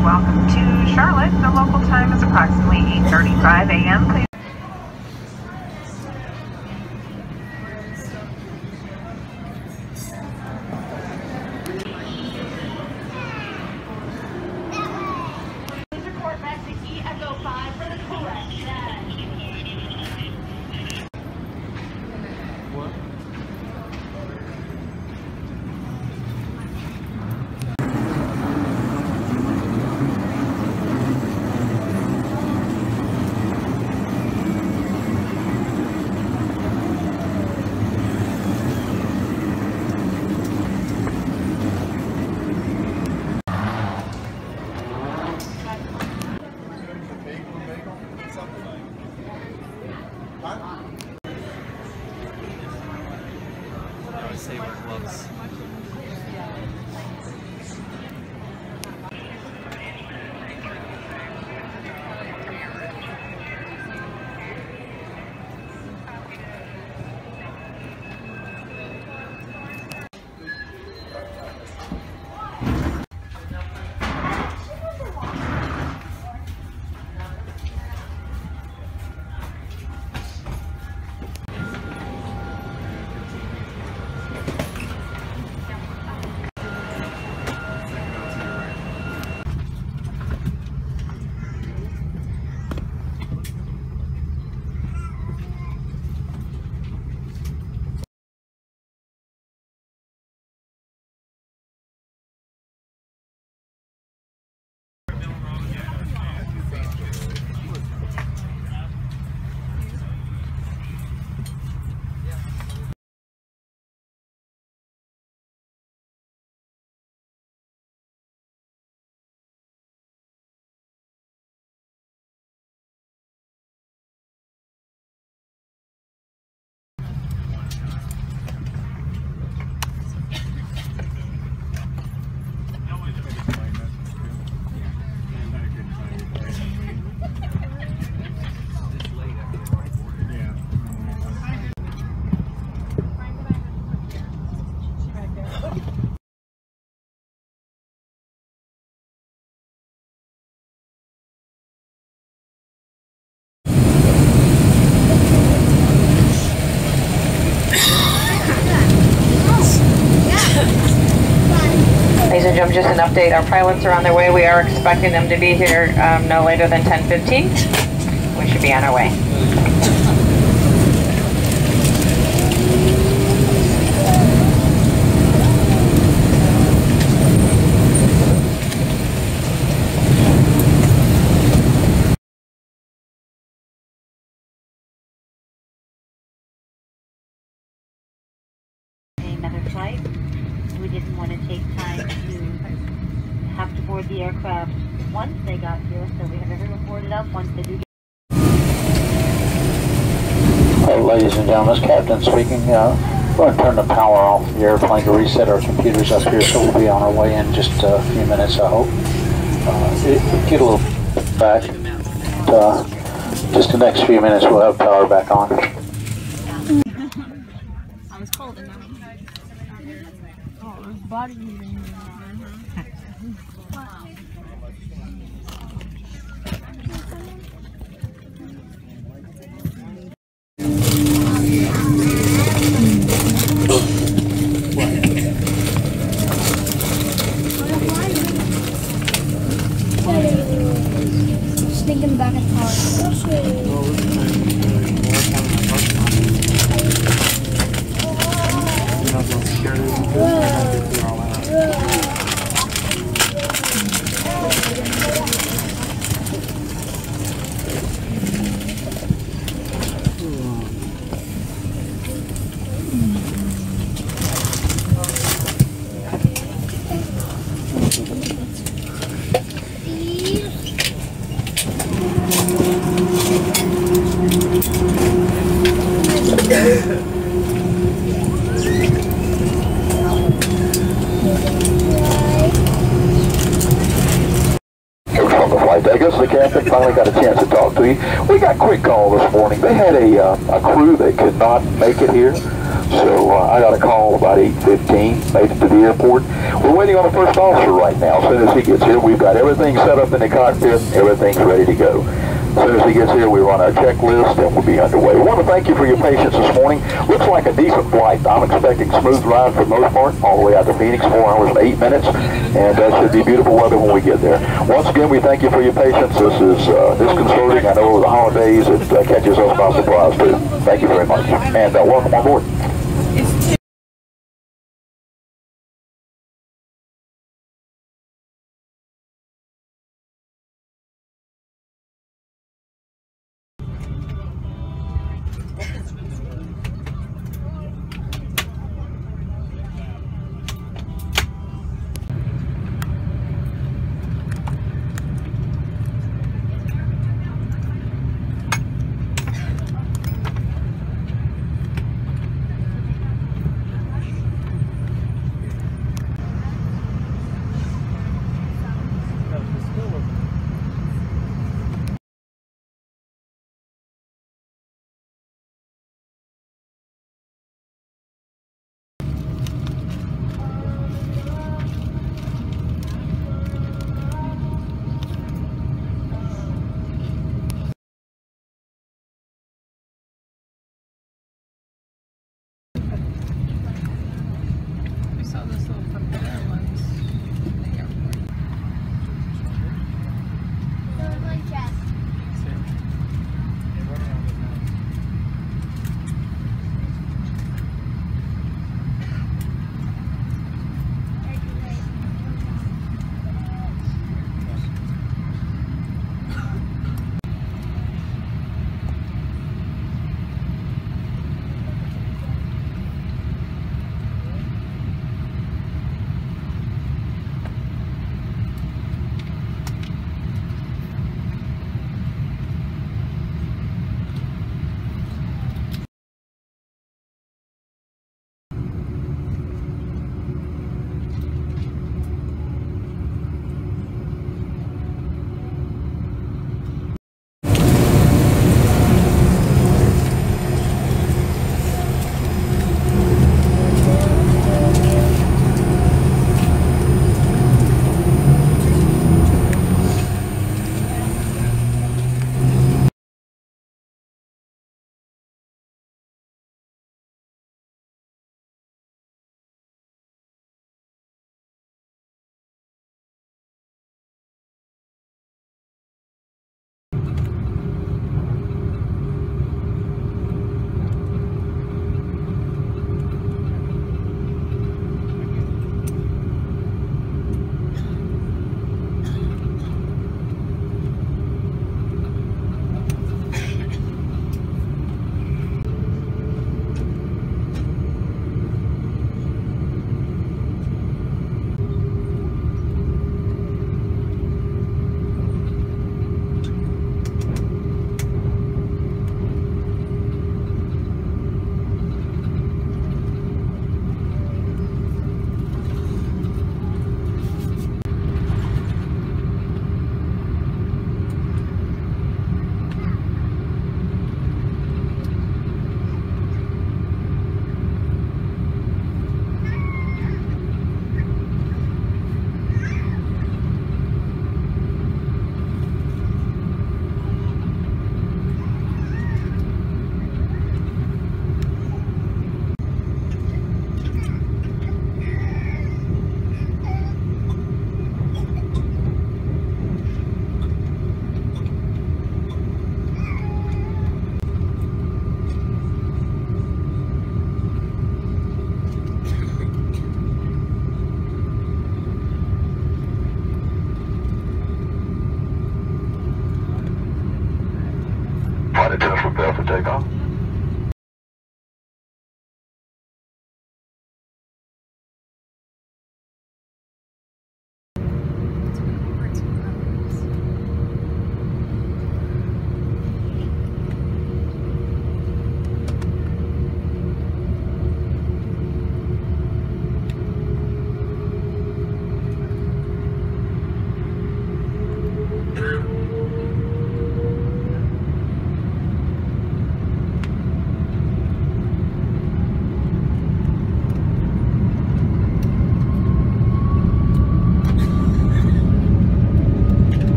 welcome to Charlotte. The local time is approximately 8:35 a.m. Please. Report back to Echo 5 for the correction. What? Say wear gloves. Ladies and gentlemen, just an update. Our pilots are on their way. We are expecting them to be here no later than 10:15. We should be on our way. Another flight. We didn't want to take time to have to board the aircraft once they got here, so we have everyone boarded up once they do get. Ladies and gentlemen, this captain speaking. We're going to turn the power off the airplane to reset our computers up here, so we'll be on our way in just a few minutes, I hope. Get a little back. Just the next few minutes, we'll have power back on. I was cold enough. Oh, his body moving. Sneaking back at I guess the captain finally got a chance to talk to you. We got a quick call this morning. They had a crew that could not make it here. So I got a call about 8:15, made it to the airport. We're waiting on the first officer right now. As soon as he gets here, we've got everything set up in the cockpit, everything's ready to go. As soon as he gets here, we run our checklist and we'll be underway. We want to thank you for your patience this morning. Looks like a decent flight. I'm expecting smooth ride for the most part, all the way out to Phoenix, 4 hours and 8 minutes, and should be beautiful weather when we get there. Once again, we thank you for your patience. This is disconcerting. I know over the holidays it catches us by surprise too. Thank you very much, and welcome on board.